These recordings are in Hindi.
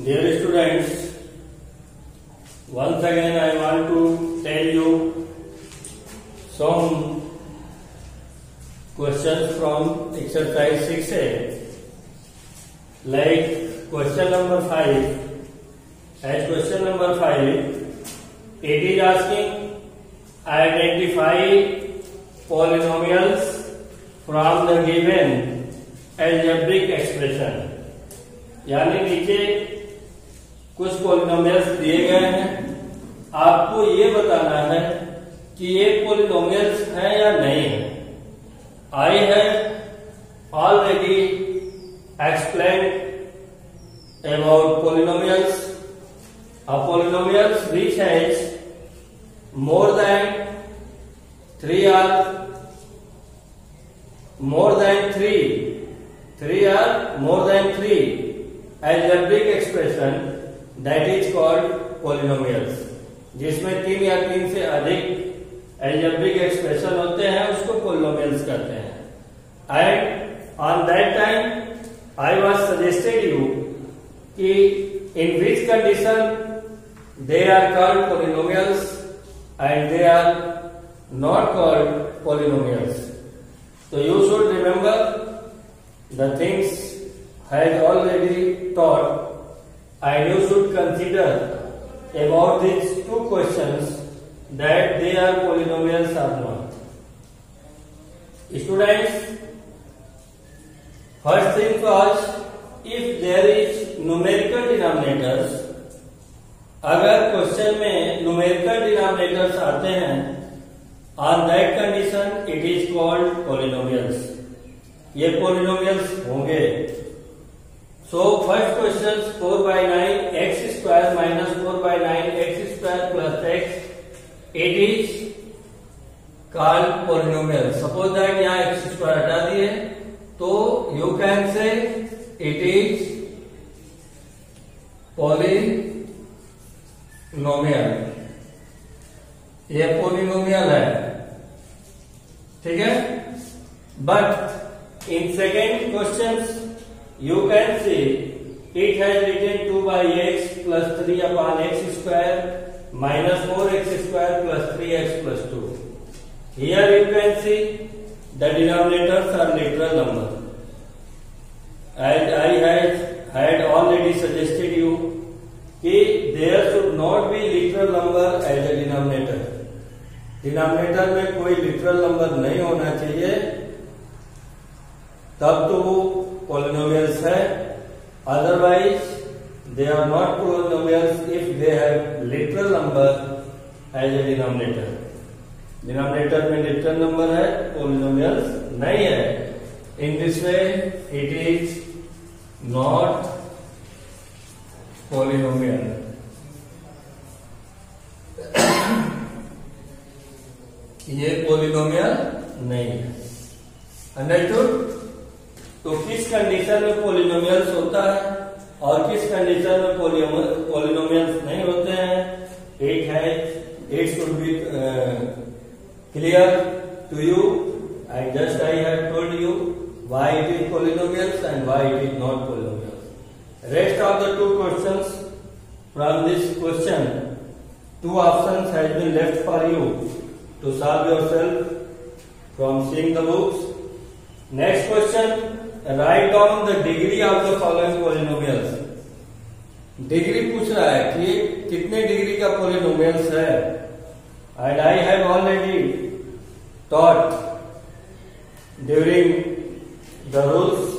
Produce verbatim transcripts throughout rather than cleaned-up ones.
Dear students, once again I want to tell you some questions from exercise six A. Like question number five. As question number five, it is asking identify polynomials from the given algebraic expression. यानी नीचे कुछ पॉलिनोमियल्स दिए गए हैं, आपको ये बताना है कि ये पॉलिनोमियल्स हैं या नहीं है. I have already explained about polynomials. A polynomials which has more than three or more than three, three or more than three algebraic expression, that is called polynomials. जिसमें तीन या तीन से अधिक algebraic expression होते हैं उसको polynomials कहते हैं. And on that time I was suggested you कि in which condition they are called polynomials and they are not called polynomials. So you should remember the things has already taught and you should consider about these two questions that they are polynomials or not. Students, first thing first, if there is numerical denominators, अगर क्वेश्चन में न्यूमेरिकल डिनोमिनेटर्स आते हैं, on that condition it is called polynomials. ये पॉलिनोमियल्स होंगे. So first question four by nine x square minus four by nine x square plus x, it is called polynomial. Suppose that यहाँ एक्स स्क्वायर हटा दिए तो you can say it is polynomial. ये पोलिनोमियल है, ठीक है. But in second question you can see it has written to by x plus three upon x square minus four x square plus three x plus two. Here you can see the denominators are literal number. As I had had already suggested you कि there should not be literal number as a denominator. Denominator में कोई लिटरल नंबर नहीं होना चाहिए, तब तो वो पॉलिनोमियल्स है. Otherwise they are not polynomials if they have literal number as a denominator. Denominator में लिटरल नंबर है, पॉलिनोमियल्स नहीं है. In this way it is not polynomial. ये पॉलिनोमियल नहीं है. अंडरस्टूड. तो किस कंडीशन में पॉलिनोमियल्स होता है और किस कंडीशन में पॉलिनोमियल्स नहीं होते हैं, इट है it should be clear to you. I just I have told you why it is polynomials and why it is not polynomials. Rest of the two questions from this question, two options has been left for you to solve yourself from seeing the books. Next question, write down the degree of the following polynomials. Degree पूछ रहा है कि कितने डिग्री का पॉलिनोमियल्स है. And I have already taught during the rules.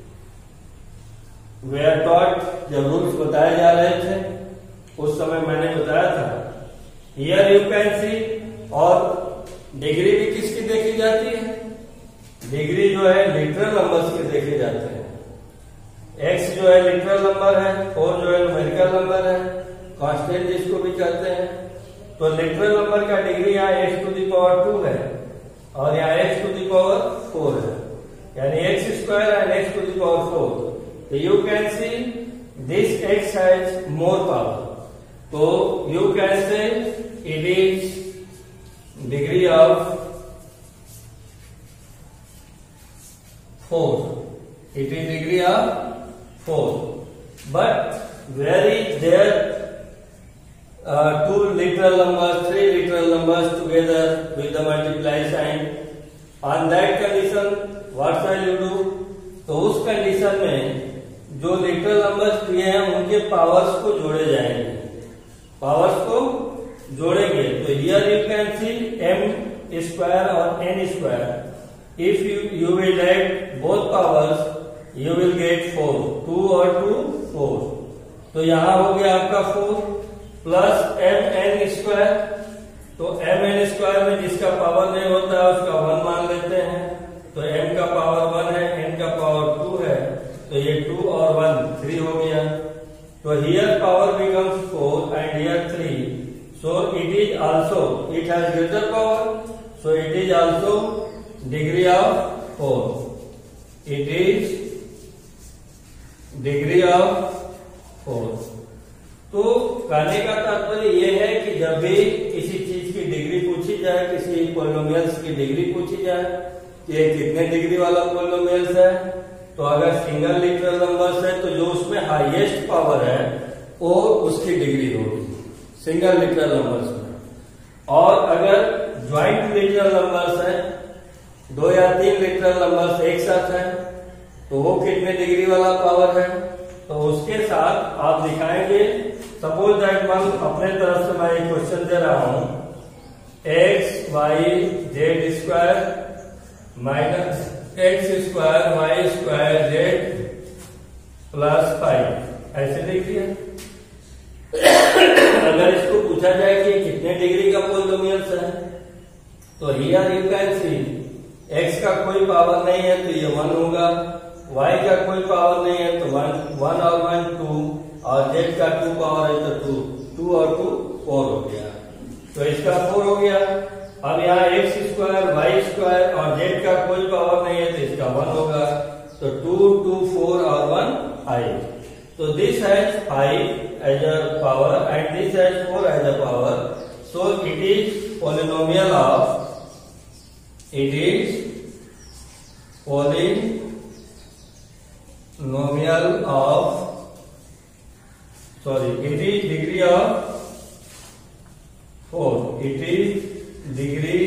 We are taught, जब रूल्स बताए जा रहे थे उस समय मैंने बताया था. Here you can see. और डिग्री भी किसकी देखी जाती है, डिग्री जो है लिटरल नंबर्स के देखे जाते हैं. एक्स जो है लिटरल नंबर है, फोर जो है न्यूमेरिकल नंबर है, कांस्टेंट जिसको भी कहते हैं. तो लिटरल नंबर का डिग्री यहाँ x to the power two है और यहाँ x to the power four है, यानी x square and x to the power four. So you can see this x has more power. So you can say it is degree of four. It is degree of four. But where is there uh, two literal numbers, three literal numbers together with the multiply sign. On that condition, what shall you do? तो उस कंडीशन में जो लिटरल नंबर्स दिए हैं उनके पावर्स को जोड़े जाएंगे, पावर्स को जोड़ेंगे। तो here you can see M square और N square. If you you will add both powers you will get four, two और टू फोर। तो यहां हो गया आपका four plus M N square. तो एम एन स्क्वायर में जिसका पावर नहीं होता है उसका वन मान लेते हैं। तो m का पावर वन है, n का पावर टू है, तो ये टू और वन थ्री हो गया। तो here power becomes four and here three, so it is also, it has greater power, so it is also degree of four, it is degree of four. तो कहने का तात्पर्य यह है कि जब भी किसी चीज की डिग्री पूछी जाए, किसी पॉलिनोमियल्स की डिग्री पूछी जाए ये कितने डिग्री वाला पॉलिनोमियल्स है, तो अगर सिंगल लिटरल नंबर्स है तो जो उसमें हाईएस्ट पावर है वो उसकी डिग्री होगी सिंगल लिटरल नंबर्स में। और अगर ज्वाइंट लिटरल नंबर्स है, दो या तीन लिटरल नंबर्स एक साथ है, तो वो कितने डिग्री वाला पावर है, तो उसके साथ आप दिखाएंगे। सपोज दैट वन अपने तरफ से मैं एक क्वेश्चन दे रहा हूं, x y z square minus x square y square z plus five, ऐसे लिख दिया। अगर इसको पूछा जाए कि कितने डिग्री का पॉलिनोमियल्स है, तो here you can see x का कोई पावर नहीं है तो ये वन होगा, वाई का कोई पावर नहीं है तो वन, वन और वन टू, और जेड का टू पावर है तो टू, टू और टू फोर हो गया। तो इसका फोर हो गया। अब यहाँ एक्स स्क्वायर वाई स्क्वायर और जेड का कोई पावर नहीं है तो इसका वन होगा। तो टू टू फोर और वन फाइव। तो this has five as a power and this has four as a power, so it is polynomial of, it is polynomial of, sorry it is degree of four, it is degree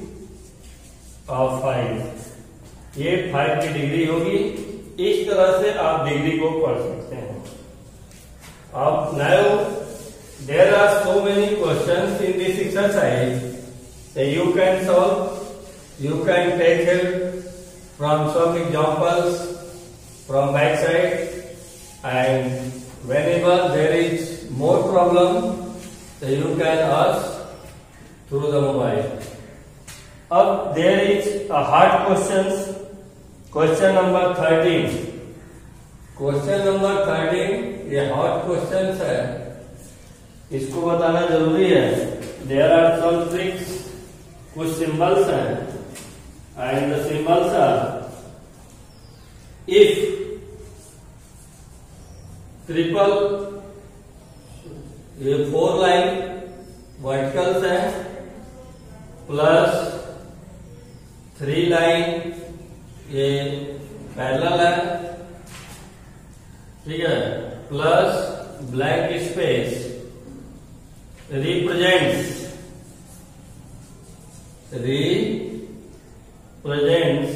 of five. ये फाइव की डिग्री होगी। इस तरह से आप डिग्री को पढ़ सकते हैं। अब now there are so many questions in this exercise, you can solve, you can take help from some examples from back side, and whenever there is more problem, so you can ask through the mobile. अब there is a hard questions, question number thirteen. Question number thirteen ये hard questions है, इसको बताना जरूरी है। There are some tricks, कुछ symbols हैं, and the symbols are if triple, ये फोर लाइन वर्टिकल्स है, प्लस थ्री लाइन ये पैरेलल है, ठीक है, plus blank space represents, represents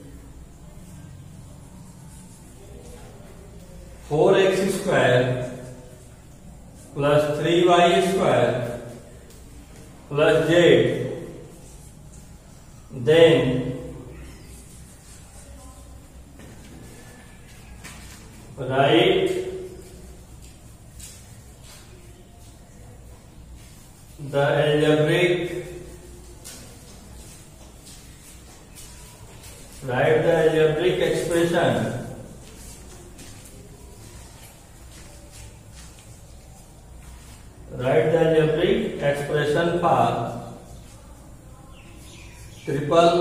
four x square plus three Y square plus Z, then write the algebraic, write the algebraic expression write the algebraic expression for triple,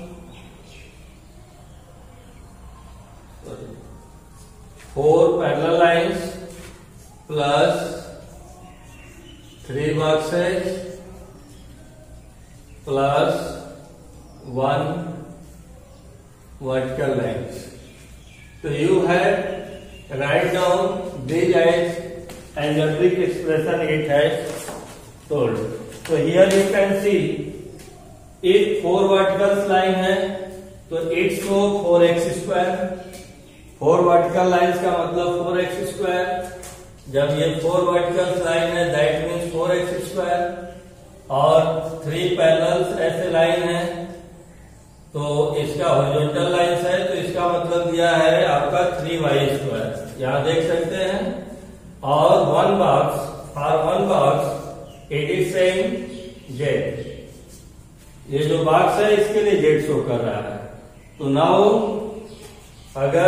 sorry, four parallel lines plus three boxes plus one vertical lines. So you have write down these as algebraic expression it has told. So here you can see if four vertical line है तो eight सौ four x square, four vertical lines का मतलब four x square, जब ये four vertical line है that means four x square, और three parallels ऐसे लाइन है तो इसका हॉरिजॉन्टल लाइंस है तो इसका मतलब दिया है आपका थ्री वाई स्क्वायर, यहाँ देख सकते हैं। और one box for one box it is saying Z, ये जो बॉक्स है इसके लिए जेड शो कर रहा है। तो नाउ अगर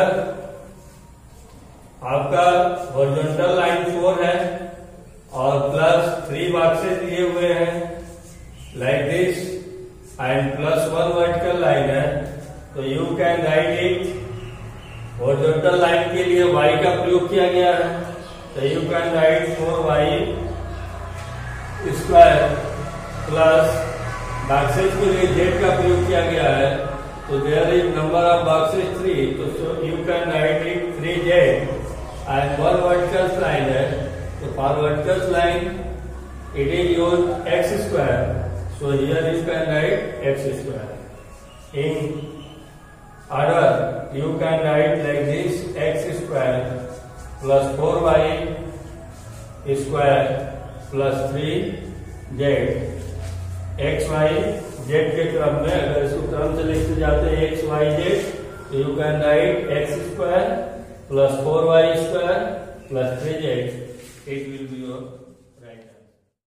आपका हॉरिजॉन्टल लाइन फोर है और प्लस थ्री बॉक्सेस दिए हुए हैं like this and plus one vertical line है तो you can write it. Horizontal line के लिए y का प्रयोग किया गया है तो you can write four Y square plus boxes के लिए z का प्रयोग किया गया है तो there is number of boxes three तो you can write it three Z and one vertical line है तो for vertical line it is use x square. So here you can write x square. In order, you can write like this: x square plus four y square plus three z. x y z के क्रम में अगर इसको क्रम से लिखते जाते हैं x y z, तो you can write x square plus four y square plus three z. It will be your